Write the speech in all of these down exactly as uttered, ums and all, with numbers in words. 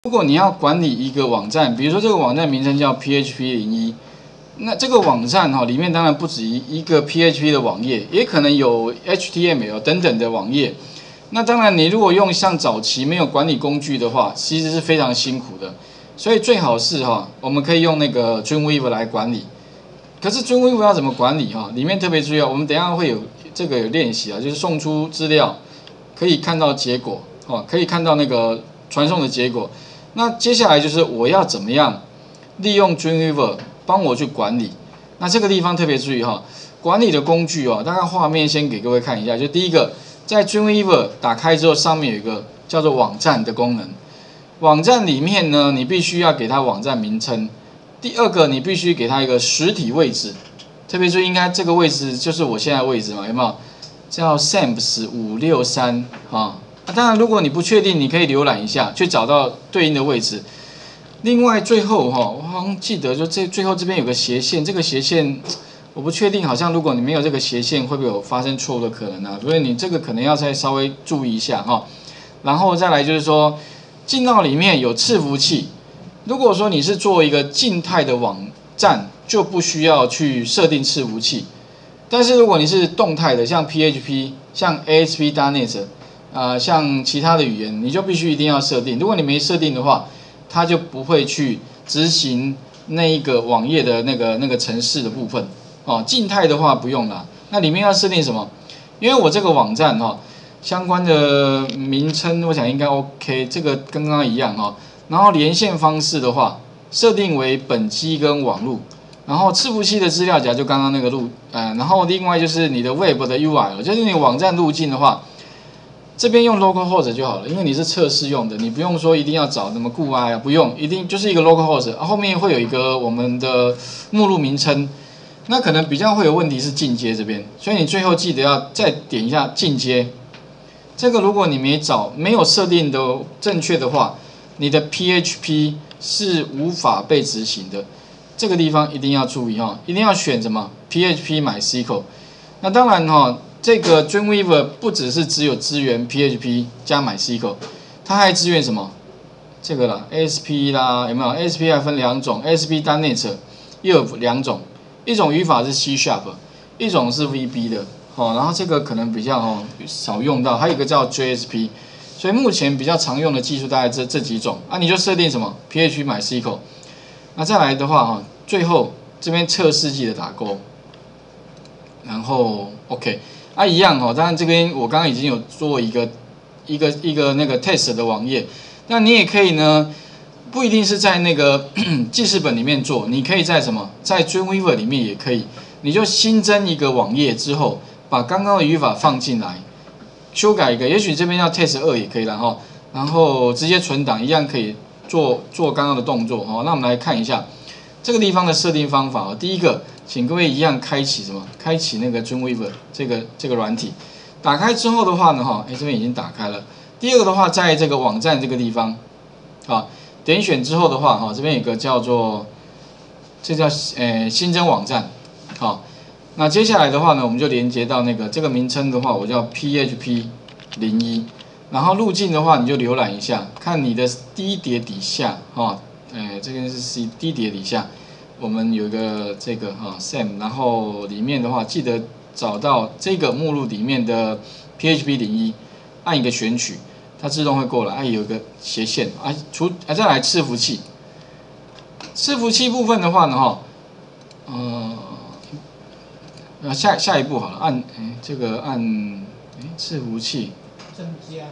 如果你要管理一个网站，比如说这个网站名称叫 P H P 零一，那这个网站哈里面当然不止一个 P H P 的网页，也可能有 H T M L 等等的网页。那当然，你如果用像早期没有管理工具的话，其实是非常辛苦的。所以最好是哈，我们可以用那个 Dreamweaver 来管理。可是 Dreamweaver 要怎么管理哈？里面特别注意，我们等一下会有这个有练习啊，就是送出资料，可以看到结果，哦，可以看到那个传送的结果。那接下来就是我要怎么样利用 Dreamweaver 帮我去管理。那这个地方特别注意哈，管理的工具哦，大概画面先给各位看一下。就第一个，在 Dreamweaver 打开之后，上面有一个叫做网站的功能。网站里面呢，你必须要给它网站名称。第二个，你必须给它一个实体位置。特别注意，应该这个位置就是我现在的位置嘛，有没有？叫 samps 五六三啊。啊，当然，如果你不确定，你可以浏览一下，去找到对应的位置。另外，最后哈，我好像记得就这最后这边有个斜线，这个斜线我不确定，好像如果你没有这个斜线，会不会有发生错误的可能啊？所以你这个可能要再稍微注意一下哈。然后再来就是说，进到里面有伺服器，如果说你是做一个静态的网站，就不需要去设定伺服器。但是如果你是动态的，像 P H P、像 A S P dot net。呃，像其他的语言，你就必须一定要设定。如果你没设定的话，它就不会去执行那一个网页的那个那个程式的部分。哦，静态的话不用啦。那里面要设定什么？因为我这个网站哈、哦，相关的名称我想应该 OK， 这个跟刚刚一样哈、哦。然后连线方式的话，设定为本机跟网路。然后伺服器的资料夹就刚刚那个路，呃，然后另外就是你的 Web 的 U I， 就是你网站路径的话。这边用 localhost 就好了，因为你是测试用的，你不用说一定要找什么固 I 啊，不用，一定就是一个 localhost， 后面会有一个我们的目录名称。那可能比较会有问题是进阶这边，所以你最后记得要再点一下进阶。这个如果你没找没有设定的正确的话，你的 P H P 是无法被执行的。这个地方一定要注意哈，一定要选什么 P H P MySQL。那当然哈。这个 Dreamweaver 不只是只有支援 P H P 加 MySQL， 它还支援什么？这个啦 ，A S P 啦，有没有 ？A S P 还分两种 ，A S P dot net 又有两种，一种语法是 C Sharp， 一种是 V B 的，哦，然后这个可能比较哦少用到，还有一个叫 J S P， 所以目前比较常用的技术大概这这几种啊，你就设定什么 P H P MySQL， 那再来的话哈，最后这边测试记得打勾，然后 OK。啊，一样哦。当然，这边我刚刚已经有做一个一个一个那个 test 的网页，那你也可以呢，不一定是在那个记事本里面做，你可以在什么，在 Dreamweaver 里面也可以，你就新增一个网页之后，把刚刚的语法放进来，修改一个，也许这边要 test 二也可以，然后然后直接存档，一样可以做做刚刚的动作哦。那我们来看一下这个地方的设定方法哦。第一个。请各位一样开启什么？开启那个 Dreamweaver 这个这个软体，打开之后的话呢，哈，哎这边已经打开了。第二个的话，在这个网站这个地方，啊，点选之后的话，哈，这边有个叫做，这叫呃新增网站，好，那接下来的话呢，我们就连接到那个这个名称的话，我叫 P H P 零一，然后路径的话，你就浏览一下，看你的第一叠底下，哈，呃这边是 C 第一叠底下。我们有一个这个哈 Sam， 然后里面的话记得找到这个目录里面的 P H P 零一，按一个选取，它自动会过来。哎，有一个斜线啊，除啊再来伺服器，伺服器部分的话呢哈，呃，呃下下一步好了，按哎这个按哎伺服器增加。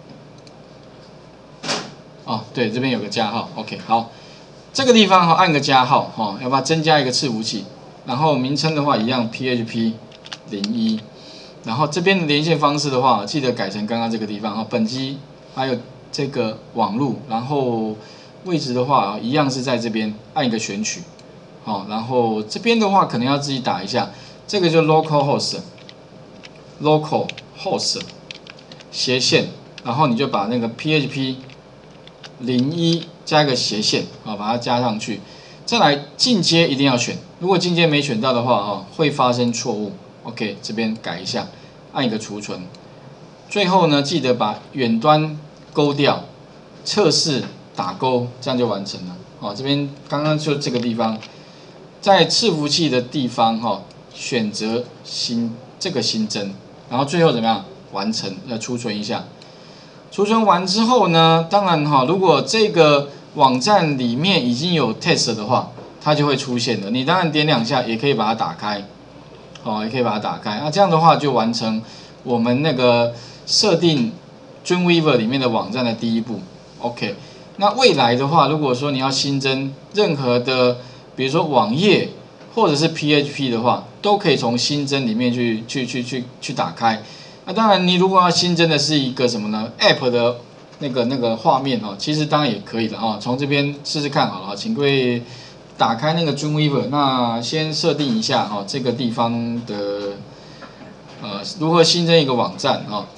哦，对，这边有个加号 ，OK， 好。这个地方哈，按个加号哈，要不要增加一个伺服器？然后名称的话一样 P H P 零一，然后这边的连线方式的话，记得改成刚刚这个地方哈，本机还有这个网路，然后位置的话一样是在这边按一个选取，好，然后这边的话可能要自己打一下，这个就 localhost，local host 斜线，然后你就把那个 P H P 零一加一个斜线啊，把它加上去。再来进阶一定要选，如果进阶没选到的话啊，会发生错误。OK， 这边改一下，按一个储存。最后呢，记得把远端勾掉，测试打勾，这样就完成了。哦，这边刚刚就这个地方，在伺服器的地方哈、哦，选择新这个新增，然后最后怎么样完成？要储存一下。储存完之后呢，当然哈、哦，如果这个网站里面已经有 test 的话，它就会出现了。你当然点两下也可以把它打开，哦，也可以把它打开。那这样的话就完成我们那个设定 Dreamweaver 里面的网站的第一步。OK， 那未来的话，如果说你要新增任何的，比如说网页或者是 P H P 的话，都可以从新增里面去去去去去打开。那当然，你如果要新增的是一个什么呢 ？App 的那个那个画面哦，其实当然也可以的哦。从这边试试看好了，请各位打开那个 Dreamweaver， 那先设定一下哦，这个地方的呃如何新增一个网站啊、哦。